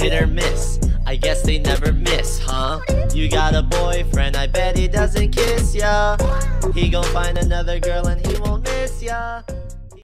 hit or miss. I guess they never miss, huh? You got a boyfriend, I bet he doesn't kiss ya. He gon' find another girl and he won't miss ya.